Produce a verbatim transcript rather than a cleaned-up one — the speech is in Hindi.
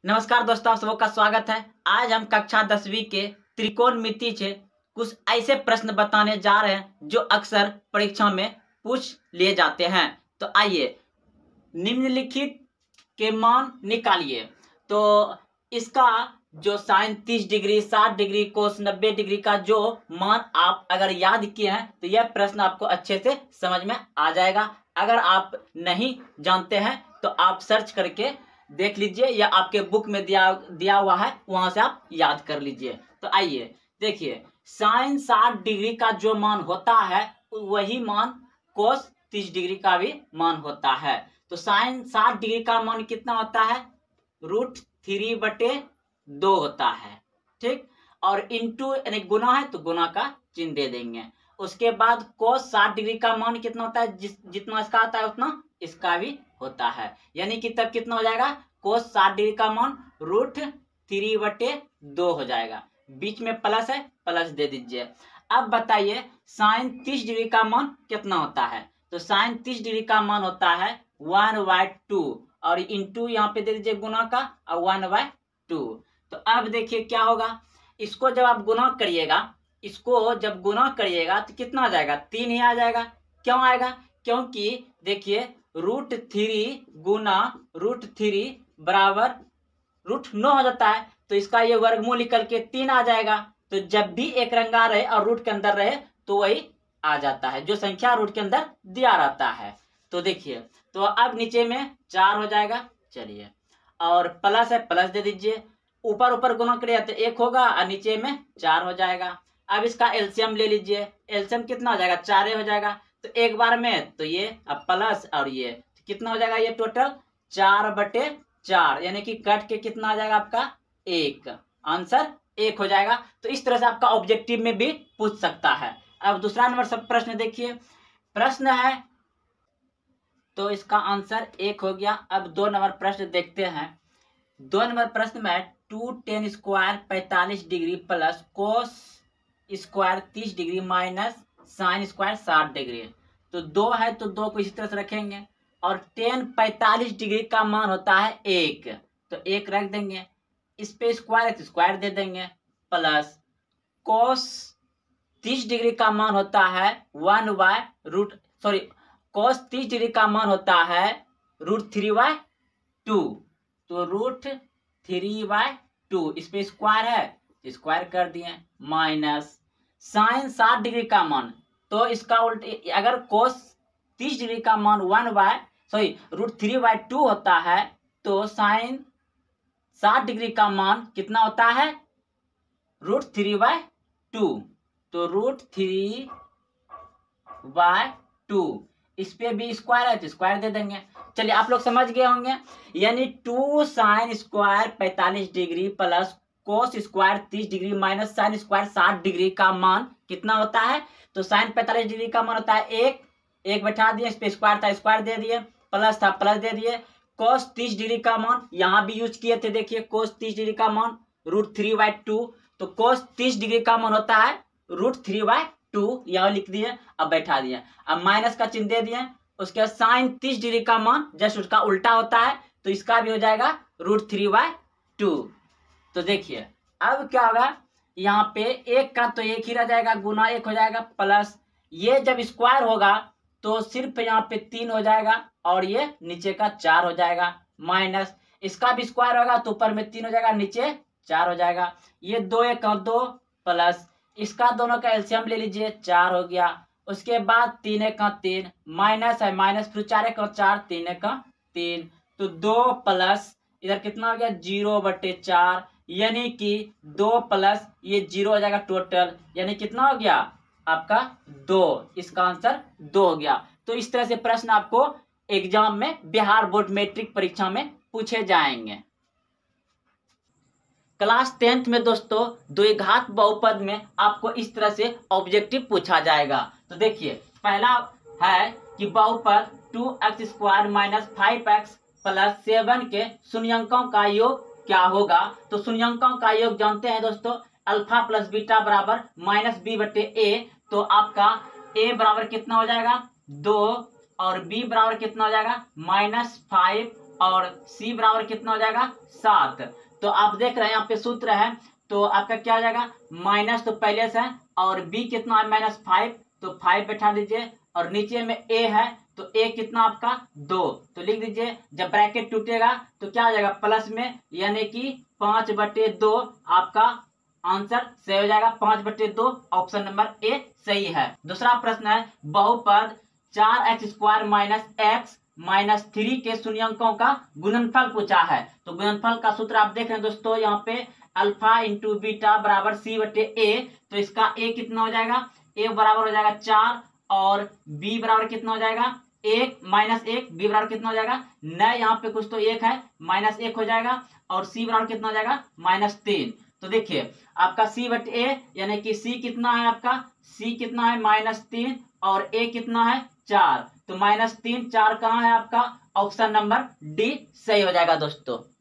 नमस्कार दोस्तों, आप सबों का स्वागत है। आज हम कक्षा दसवीं के त्रिकोणमिति से कुछ ऐसे प्रश्न बताने जा रहे हैं जो अक्सर परीक्षा में पूछ लिए जाते हैं। तो आइए निम्नलिखित के मान निकालिए। तो इसका जो साइन तीस डिग्री, साठ डिग्री, कोस नब्बे डिग्री का जो मान आप अगर याद किए हैं तो यह प्रश्न आपको अच्छे से समझ में आ जाएगा। अगर आप नहीं जानते हैं तो आप सर्च करके देख लीजिए या आपके बुक में दिया दिया हुआ है, वहां से आप याद कर लीजिए। तो आइए देखिए, साइन साठ डिग्री का जो मान होता है वही मान कोस तीस डिग्री का भी मान होता है। तो साइन साठ डिग्री का मान कितना होता है? रूट थ्री बटे दो होता है, ठीक। और इंटू यानी गुना है तो गुना का चिन्ह दे देंगे। उसके बाद कोस साठ डिग्री का मान कितना होता है? जिस जितना इसका आता है उतना इसका भी होता है, यानी कि तब कितना हो जाएगा? कोस साठ डिग्री का मान रूट थ्री बटे दो हो जाएगा। बीच में प्लस है, प्लस दे दीजिए। अब बताइए साइन तीस डिग्री का मान कितना होता है? तो साइन तीस डिग्री का मान होता है वन बाय टू, और इंटू यहाँ पे दे दीजिए गुना का, और वन बाय टू। तो अब देखिए क्या होगा, इसको जब आप गुना करिएगा, इसको जब गुना करिएगा तो कितना आ जाएगा? तीन ही आ जाएगा। क्यों आएगा? क्योंकि देखिए रूट थ्री गुना रूट थ्री बराबर रूट नौ हो जाता है, तो इसका ये वर्गमूल निकल के तीन आ जाएगा। तो जब भी एक रंगा रहे और रूट के अंदर रहे तो वही आ जाता है, जो संख्या रूट के अंदर दिया रहता है। तो देखिए, तो अब नीचे में चार हो जाएगा। चलिए, और प्लस है, प्लस दे दीजिए। ऊपर ऊपर गुना करिए तो एक होगा और नीचे में चार हो जाएगा। अब इसका एलसीएम ले लीजिए। एलसीएम कितना हो जाएगा? चार हो जाएगा। तो एक बार में तो ये अब प्लस और ये तो कितना हो जाएगा? ये टोटल चार बटे चार, यानी कि कट के कितना आ जाएगा आपका? एक। आंसर एक हो जाएगा। तो इस तरह से आपका ऑब्जेक्टिव में भी पूछ सकता है। अब दूसरा नंबर सब प्रश्न देखिए। प्रश्न है तो इसका आंसर एक हो गया। अब दो नंबर प्रश्न देखते हैं। दो नंबर प्रश्न में टू टेन स्क्वायर पैंतालीस डिग्री प्लस कोस स्क्वायर तीस डिग्री माइनस साइन स्क्वायर साठ डिग्री। तो दो है तो दो को इसी तरह से रखेंगे, और टेन पैंतालीस डिग्री का मान होता है एक, तो एक रख देंगे। इस पे स्क्वायर है तो स्क्वायर दे देंगे, प्लस कोस तीस डिग्री का मान होता है one by root sorry cos तीस डिग्री का मान होता है रूट थ्री बाय टू, तो रूट थ्री बाय टू। इस पे स्क्वायर है स्क्वायर कर दिए, माइनस साइन साठ डिग्री का मान, तो इसका उल्ट अगर कोस तीस डिग्री का मान one by sorry root three by two होता है तो साइन साठ डिग्री का मान कितना होता है? रूट थ्री बाय टू, तो रूट थ्री बाय टू। इस पे भी स्क्वायर है तो स्क्वायर दे देंगे। चलिए, आप लोग समझ गए होंगे। यानी टू साइन स्क्वायर पैंतालीस डिग्री प्लस कोस स्क्वायर तीस डिग्री माइनस साइन स्क्वायर साठ डिग्री का मान कितना होता है? तो साइन पैंतालीस डिग्री का मान होता है एक, एक बैठा दिए, इस पे स्क्वायर था स्क्वायर दे दिए, प्लस था प्लस दे दिए। कोस तीस डिग्री का मान यहाँ भी यूज किए थे, देखिए कोस तीस डिग्री का मान रूट थ्री बाय टू, तो कोस तीस डिग्री का मान होता है रूट थ्री बाय टू, यहाँ लिख दिए, अब बैठा दिए, अब माइनस का चिन्ह दे दिए। उसके बाद साइन तीस डिग्री का मान जस्ट उसका उल्टा होता है, तो इसका भी हो जाएगा रूट थ्री बाय टू। तो देखिए अब क्या होगा, यहाँ पे एक का तो एक ही रह जाएगा, गुना एक हो जाएगा, प्लस ये जब स्क्वायर होगा तो सिर्फ यहाँ पे तीन हो जाएगा और ये नीचे का चार हो जाएगा, माइनस इसका भी स्क्वायर होगा तो ऊपर में तीन हो जाएगा, नीचे चार हो जाएगा। ये दो एक दो, प्लस इसका दोनों का एलसीएम ले लीजिए, चार हो गया। उसके बाद तीन एक तीन, माइनस है माइनस, फिर चार एक चार, तीन एक तीन, तो दो प्लस इधर कितना हो गया? जीरो बटे चार, यानी कि दो प्लस ये जीरो हो जाएगा टोटल, यानी कितना हो गया आपका? दो। इसका आंसर दो हो गया। तो इस तरह से प्रश्न आपको एग्जाम में बिहार बोर्ड मैट्रिक परीक्षा में पूछे जाएंगे। क्लास टेंथ में दोस्तों द्विघात बहुपद में आपको इस तरह से ऑब्जेक्टिव पूछा जाएगा। तो देखिए, पहला है कि बहुपद two x square minus five x plus seven के शून्यंकों का योग क्या होगा? तो शून्यंकों का योग जानते हैं दोस्तों, अल्फा प्लस बीटा बराबर माइनस बी बटे ए। तो आपका ए बराबर कितना हो जाएगा? दो, और बी बराबर कितना हो जाएगा? माइनस फाइव, और सी बराबर कितना हो जाएगा सात। तो आप देख रहे हैं यहाँ पे सूत्र है, तो आपका क्या हो जाएगा माइनस तो पहले से है, और बी कितना है माइनस फाइव, तो फाइव बैठा दीजिए, और नीचे में ए है तो ए कितना आपका दो, तो लिख दीजिए। जब ब्रैकेट टूटेगा तो क्या हो जाएगा प्लस में, यानी कि पांच बटे दो आपका आंसर सही हो जाएगा। पांच बटे दो ऑप्शन नंबर ए सही है। दूसरा प्रश्न है बहुपद चार x square minus x minus three के शून्यंकों का गुणनफल पूछा है। तो गुणनफल का सूत्र आप देख रहे हैं दोस्तों, यहाँ पे अल्फा इंटू बीटा बराबर सी बटे ए। तो इसका ए कितना हो जाएगा, ए बराबर हो जाएगा चार, और बी बराबर कितना हो जाएगा एक माइनस एक, बी बराबर कितना हो जाएगा न, यहाँ पे कुछ तो एक है माइनस एक हो जाएगा, और सी बराबर कितना हो जाएगा माइनस तीन। तो देखिए आपका सी बटे ए, यानी कि सी कितना है आपका, सी कितना है माइनस तीन, और ए कितना है चार। तो माइनस तीन चार कहाँ है आपका, ऑप्शन नंबर डी सही हो जाएगा दोस्तों।